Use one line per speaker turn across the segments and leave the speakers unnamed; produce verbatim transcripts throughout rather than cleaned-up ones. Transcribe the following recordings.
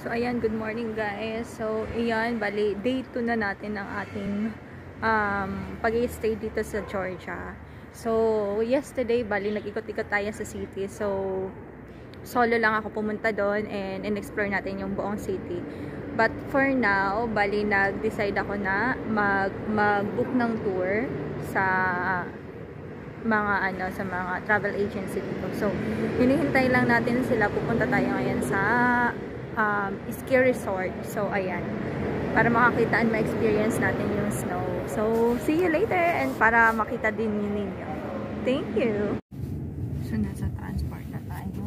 So, ayan, good morning guys. So, ayan, bali, day two na natin ng ating um, pag-i-stay dito sa Georgia. So, yesterday, bali, nag-ikot-ikot tayo sa city. So, solo lang ako pumunta doon and in-explore natin yung buong city. But for now, bali, nag-decide ako na mag, mag-book ng tour sa mga ano sa mga travel agency dito. So, hinihintay lang natin sila. Pupunta tayo ngayon sa um, ski resort. So, ayan. Para makakita and ma-experience natin yung snow. So, see you later and para makita din yun ninyo. Thank you! So, nasa transport na tayo.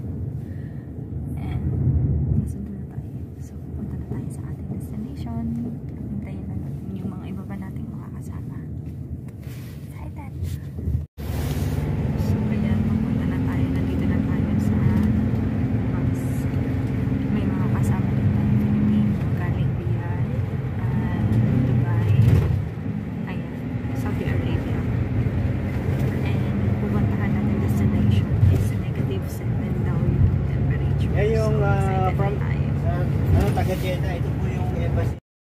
And, nasundo na tayo. So, pupunta na tayo sa ating destination. Hintayin na natin yung mga iba pa nating makakasama. Excited!
Ito po yung embassy.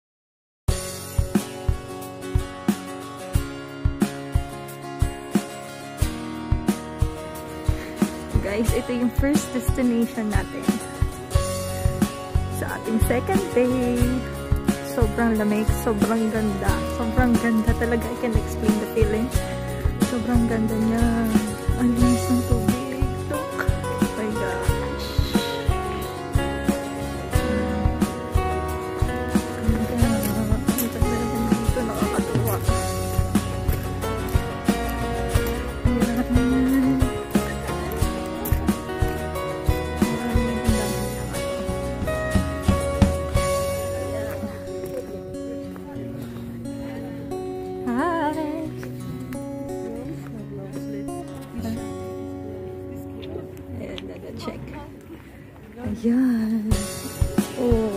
Guys, ito yung first destination natin sa ating second day. Sobrang lamig, sobrang ganda. Sobrang ganda talaga. I can explain the feeling. Sobrang ganda niya. Ang linis ng tubig. Look. Oh my gosh. Check. Ayan. Oh.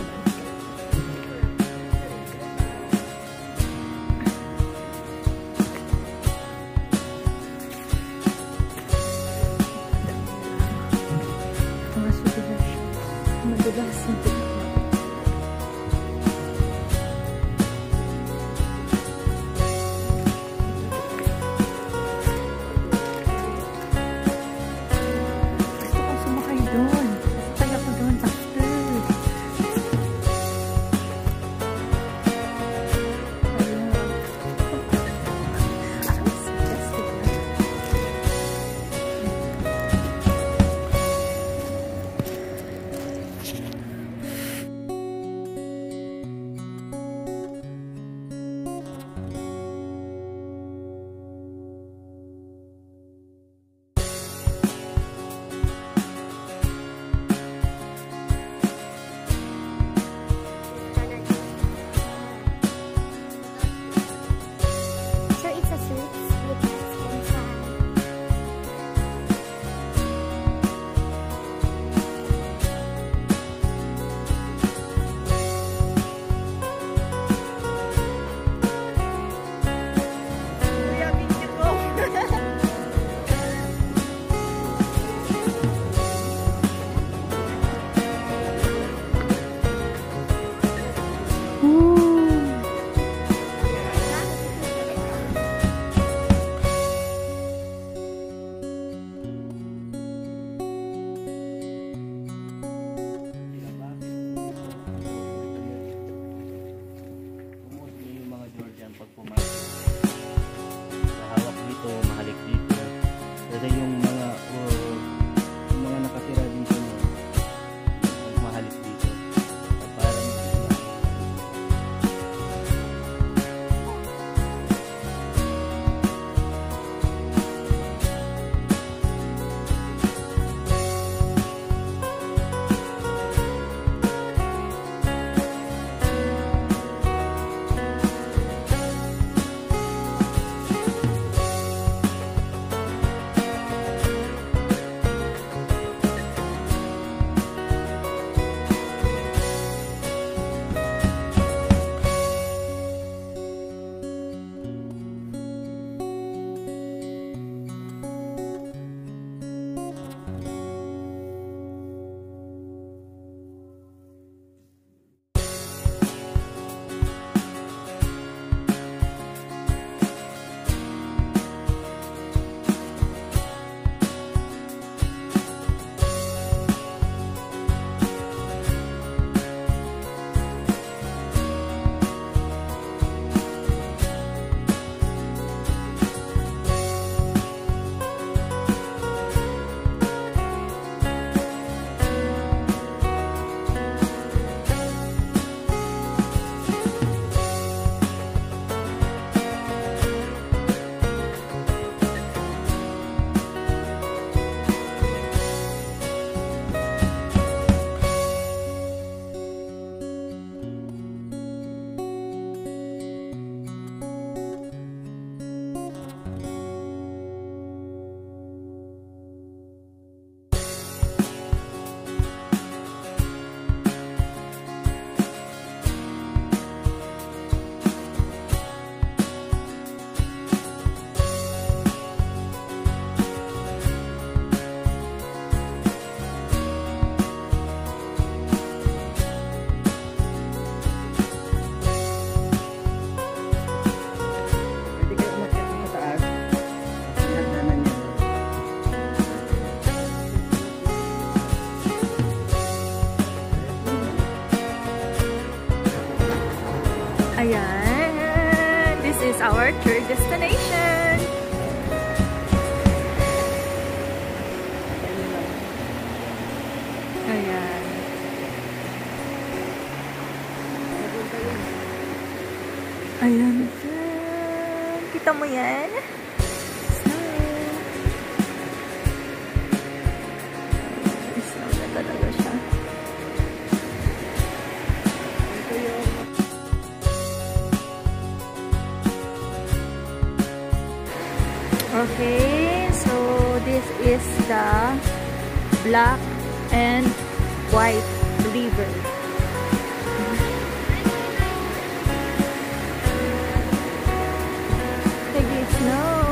Madulas. Madulas. Ayan. This is our third destination. Ayan. Ayan. Kita mo yan? Snow na talaga siya. Okay, so this is the Black and White River. Big snow.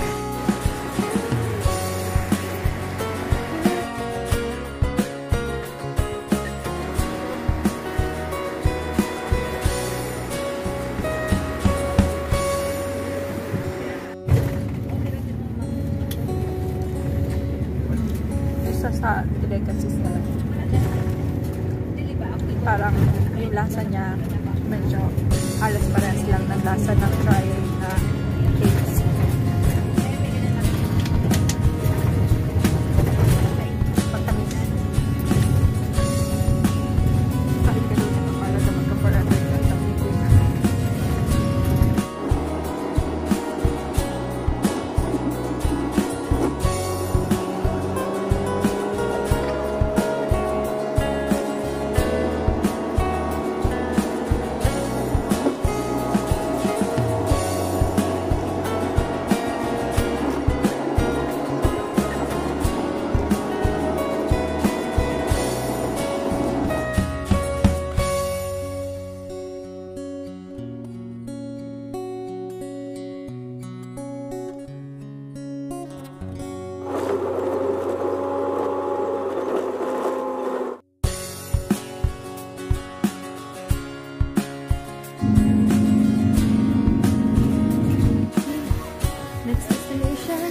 Isa sa delicacies nila. Parang yung lasa niya medyo halos parehas lang ng lasa ng dry na cakes. Pagtamis. Kahit ka doon para sa magka-forever ka sa Pilipinas. Next destination.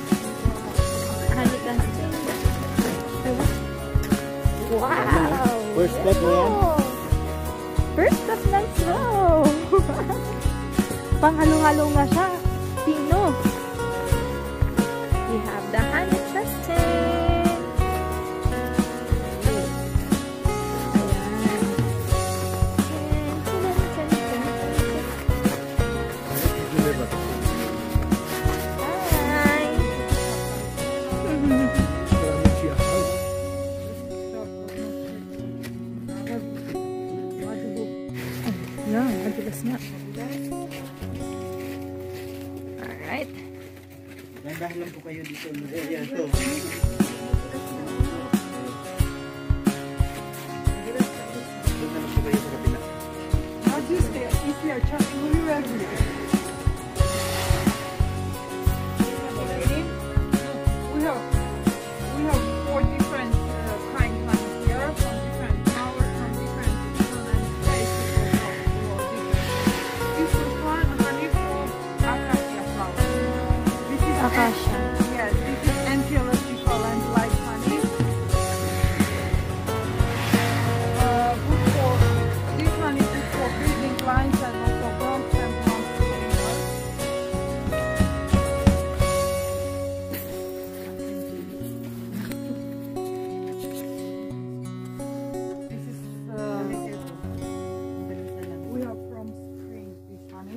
Wow!
First step na yan.
First step ng snow! Panghalo-halo nga siya. Pino. We have the honey testing. Yeah, madulas nga. Alright.
Nandahan lang po kayo dito. Ayan to. Punta lang po kayo sa kabila.
How do you stay? If you are chatting, will you regulate? We have we have four different uh, kind of honey here from different flowers, from different season and places also. This is one honey from acacia flower. This is
Acacia.
Yes, this is anti-allergical and light honey. Uh, good for this one is good for breathing lines and also bronchs and bronchitis. This is uh, we have from spring this honey.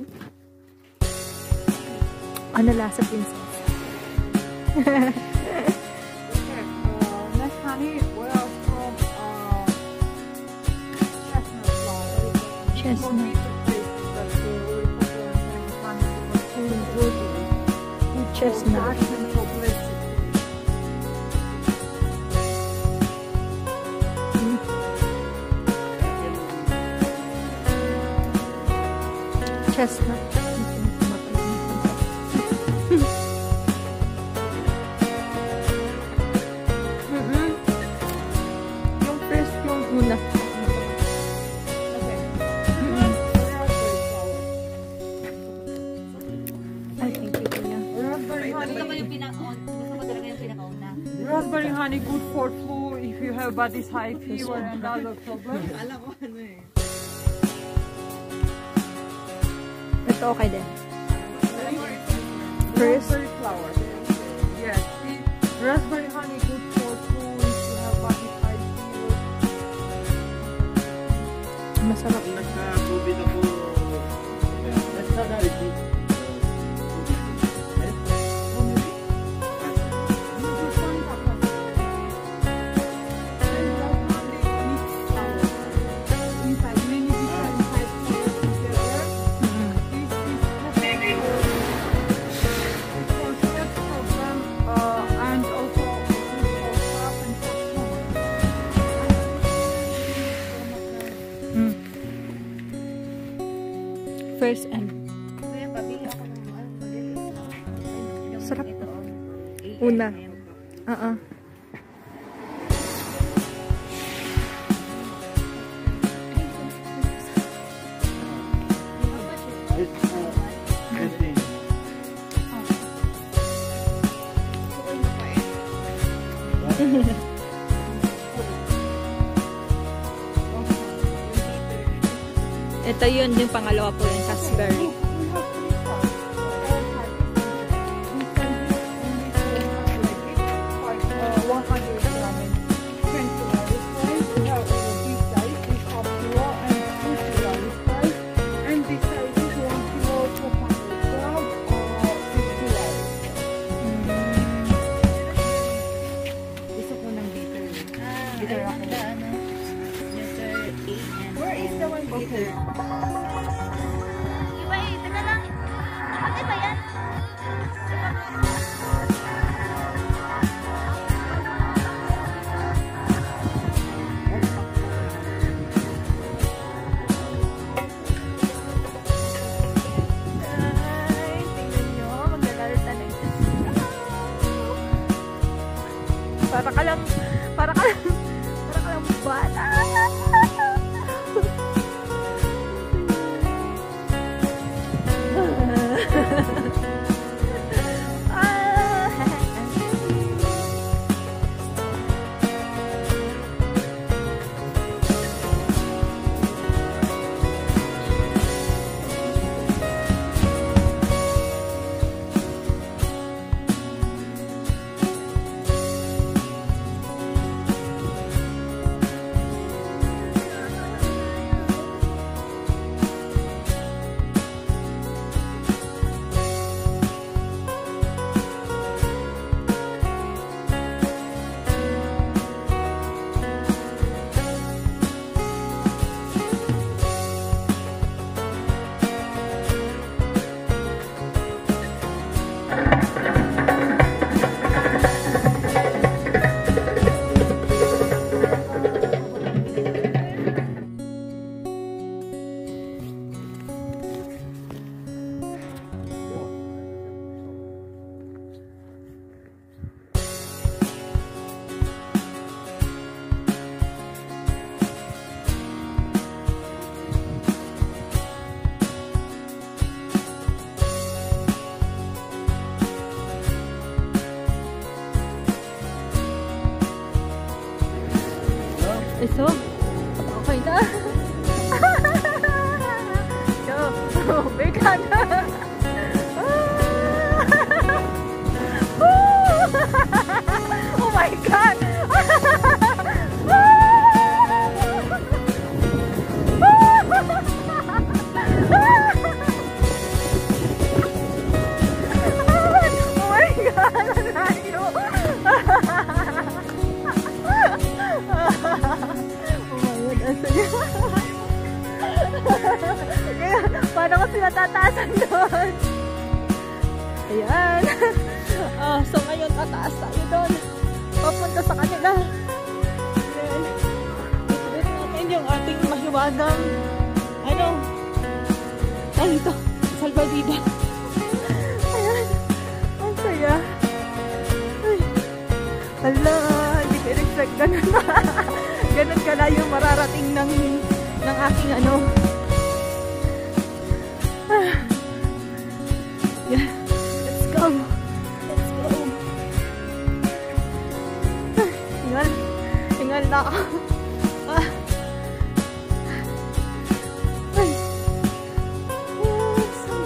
Ano lasa, princess?
Okay, uh, next honey we are from uh, chestnut flower.
Chestnut. Chestnut. Chestnut. Mm-mm. Yung first, yung una. Mm-mm. I think ito niya.
Raspberry honey.
Gusto ko yung pinaka-on. Gusto ko talaga yung pinaka-una.
Raspberry honey good for flu if you have body's high fever and other problems.
Alam ko ano eh.
Ito okay din. First.
Raspberry flower. Yes. See, raspberry honey good for food. You have body type.
Masarap.
Nagka-COVID ako. Nasa galit.
First and
Kuya, pabili ako ng ano, pabili ako. Yung
Sarap.
ito, oh.
Una. Oo. Ito yun, yung pangalawa po yung raspberry.
Iba eh, ito na lang. Ano ba yan?
Ay, tingnan nyo, maglalaro na ng para ka lang, para ka lang, para ka lang bata. Eso, okay na. Yo, bigla na. Oh my God. Oh my God, nanayo. Paano ko sila tataasan doon? Ayan. Oh, so ngayon tataas tayo doon. Papunta sa kanila. Ayan. Ito natin yung ating mahiwagang ano? Ay, ito. Salvavidas. Ayan. Ang saya. Ay. Hala, hindi ko expect ganun. Ganun kalayo mararating ng ng aking ano. Ah. Yeah. Let's go. Let's go. Ah. Tingal. Tingal na ako. Ah. Ay. Yes, ang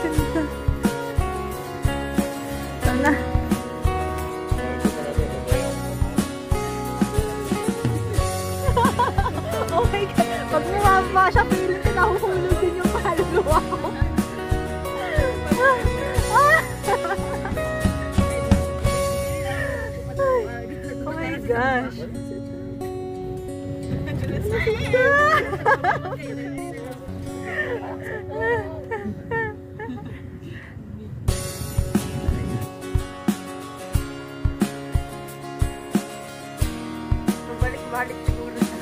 Pag bumaba siya, feeling ko nahuhulog din yung kaluluwa ko. Oh my gosh. Balik-balik siguro siya.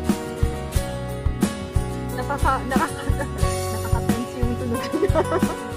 Nakaka, nakaka, nakaka-tense yung tunog niya.